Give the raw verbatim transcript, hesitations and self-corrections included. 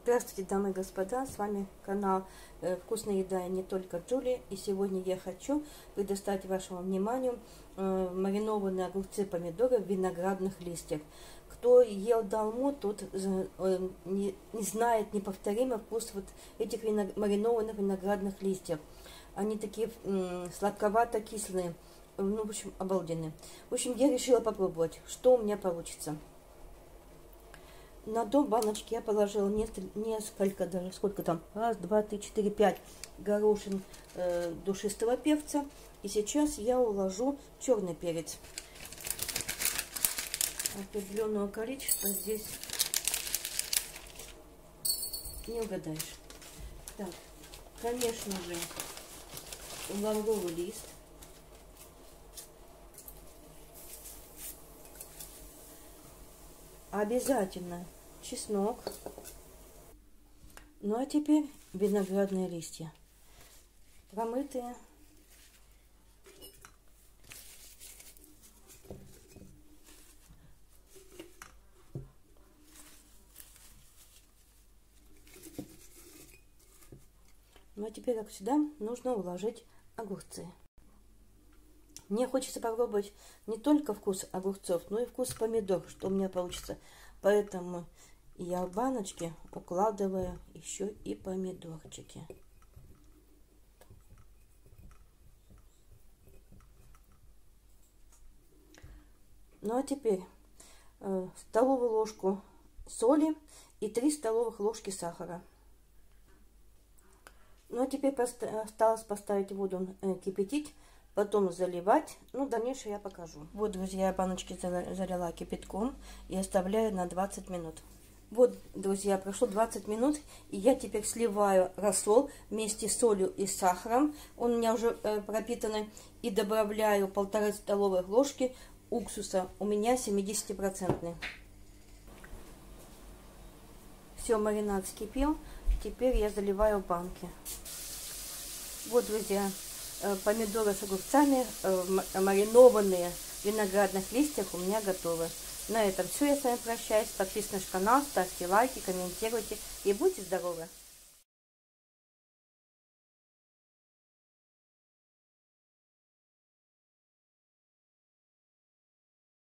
Здравствуйте, дамы и господа, с вами канал э, «Вкусная еда» и не только Джулия. И сегодня я хочу предоставить вашему вниманию э, маринованные огурцы, помидоры в виноградных листьях. Кто ел долму, тот э, не, не знает неповторимый вкус вот этих виног... маринованных виноградных листьев. Они такие э, сладковато-кислые, ну, в общем, обалденные. В общем, я решила попробовать, что у меня получится. На дно баночки я положила несколько, даже сколько там, раз, два, три, четыре, пять горошин э, душистого перца. И сейчас я уложу черный перец. Определенного количества здесь не угадаешь. Так, конечно же, лавровый лист. Обязательно чеснок. Ну а теперь виноградные листья. Промытые. Ну а теперь, как всегда, нужно уложить огурцы. Мне хочется попробовать не только вкус огурцов, но и вкус помидор, что у меня получится. Поэтому я в баночке укладываю еще и помидорчики. Ну а теперь э, столовую ложку соли и три столовых ложки сахара. Ну а теперь осталось поставить воду э, кипятить. Потом заливать, ну, дальнейшее я покажу. Вот, друзья, я баночки залила кипятком и оставляю на двадцать минут. Вот, друзья, прошло двадцать минут, и я теперь сливаю рассол вместе с солью и сахаром. Он у меня уже э, пропитанный. И добавляю полторы столовые ложки уксуса. У меня семидесятипроцентный. Все, маринад вскипел. Теперь я заливаю в банки. Вот, друзья, помидоры с огурцами, маринованные в виноградных листьях у меня готовы. На этом все, я с вами прощаюсь. Подписывайтесь на канал, ставьте лайки, комментируйте и будьте здоровы!